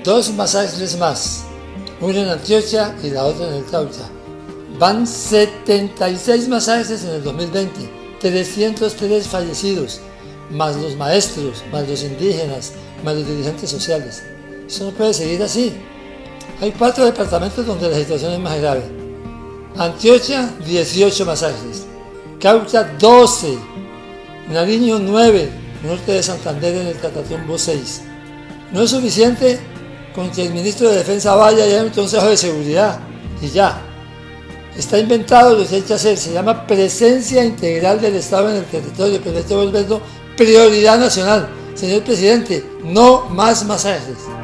2 masacres más, una en Antioquia y la otra en el Cauca. Van 76 masacres en el 2020, 303 fallecidos, más los maestros, más los indígenas, más los dirigentes sociales. Eso no puede seguir así. Hay 4 departamentos donde la situación es más grave. Antioquia, 18 masacres. Cauca, 12. Nariño, 9. Norte de Santander, en el Catatumbo, 6. No es suficiente con que el ministro de Defensa vaya y haya un consejo de seguridad y ya. Está inventado lo que hay que hacer. Se llama presencia integral del Estado en el territorio, pero hay que volverlo prioridad nacional. Señor presidente, no más masacres.